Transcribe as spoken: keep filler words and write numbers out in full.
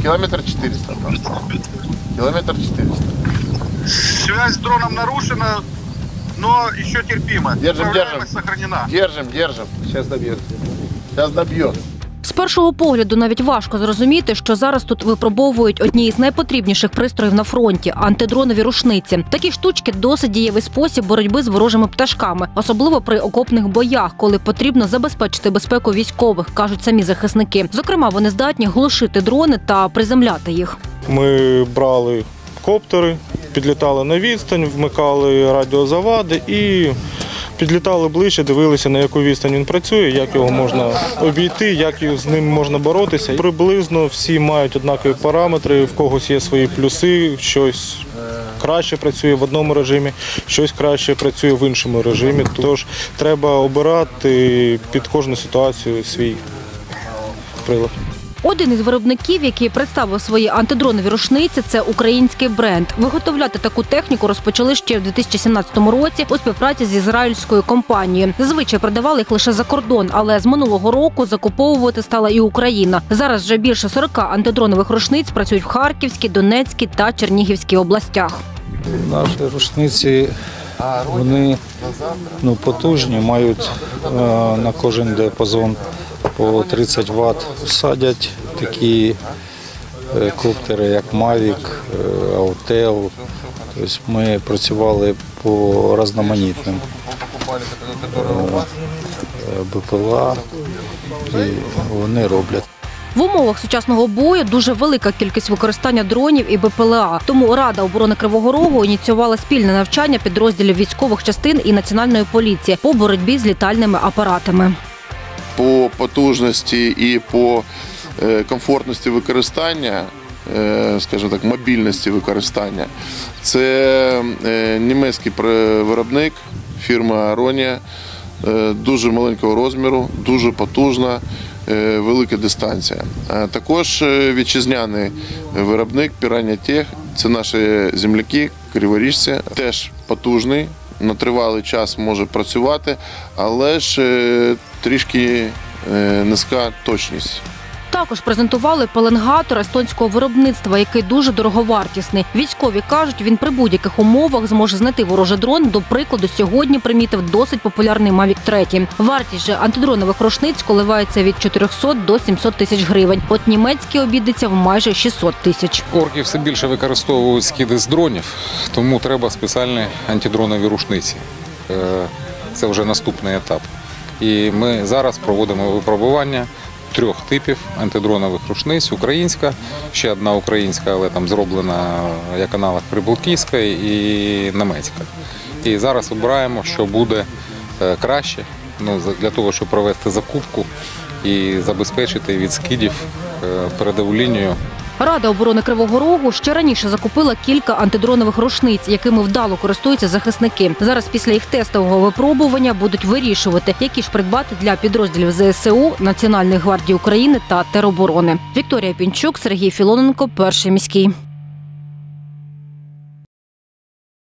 Километр четыреста. Километр четыреста. Связь с дроном нарушена, но еще терпимо. Держим, держим. Сохранена. Держим, держим. Сейчас добьет. Сейчас добьет. З першого погляду навіть важко зрозуміти, що зараз тут випробовують одні із найпотрібніших пристроїв на фронті – антидронові рушниці. Такі штучки – досить дієвий спосіб боротьби з ворожими пташками, особливо при окопних боях, коли потрібно забезпечити безпеку військових, кажуть самі захисники. Зокрема, вони здатні глушити дрони та приземляти їх. Ми брали коптери, підлітали на відстань, вмикали радіозавади і підлітали ближче, дивилися, на яку відстань він працює, як його можна обійти, як з ним можна боротися. Приблизно всі мають однакові параметри, в когось є свої плюси, щось краще працює в одному режимі, щось краще працює в іншому режимі. Тож треба обирати під кожну ситуацію свій прилад. Один із виробників, який представив свої антидронові рушниці, це український бренд. Виготовляти таку техніку розпочали ще в дві тисячі сімнадцятому році у співпраці з ізраїльською компанією. Зазвичай продавали їх лише за кордон, але з минулого року закуповувати стала і Україна. Зараз вже більше сорока антидронових рушниць працюють в Харківській, Донецькій та Чернігівській областях. Наші рушниці, вони ну, потужні, мають е, на кожен діапазон по тридцять ватт. Садять такі е, коптери, як Mavic, е, Autel. Тобто ми працювали по різноманітним е, БПЛА, і вони роблять. В умовах сучасного бою дуже велика кількість використання дронів і БПЛА. Тому Рада оборони Кривого Рогу ініціювала спільне навчання підрозділів військових частин і Національної поліції по боротьбі з літальними апаратами. По потужності і по комфортності використання, скажімо так, мобільності використання, це німецький виробник, фірма Aronia, дуже маленького розміру, дуже потужна, велика дистанція. Також вітчизняний виробник Piranha Tech, це наші земляки, криворіжці, теж потужний, на тривалий час може працювати, але ж трішки низька точність. Також презентували пеленгатор естонського виробництва, який дуже дороговартісний. Військові кажуть, він при будь-яких умовах зможе знайти ворожий дрон. До прикладу, сьогодні примітив досить популярний Mavic три. Вартість же антидронових рушниць коливається від чотирьохсот до сімсот тисяч гривень. От німецький обійдеться в майже шістсот тисяч. Орки все більше використовують скиди з дронів, тому треба спеціальні антидронові рушниці. Це вже наступний етап. І ми зараз проводимо випробування трьох типів антидронових рушниць. Українська, ще одна українська, але там зроблена як аналог прибалтійської, і німецька. І зараз обираємо, що буде краще, ну, для того, щоб провести закупку і забезпечити від скидів передову лінію. Рада оборони Кривого Рогу ще раніше закупила кілька антидронових рушниць, якими вдало користуються захисники. Зараз після їх тестового випробування будуть вирішувати, які ж придбати для підрозділів зе ес у, Національної гвардії України та тероборони. Вікторія Пінчук, Сергій Філоненко, Перший міський.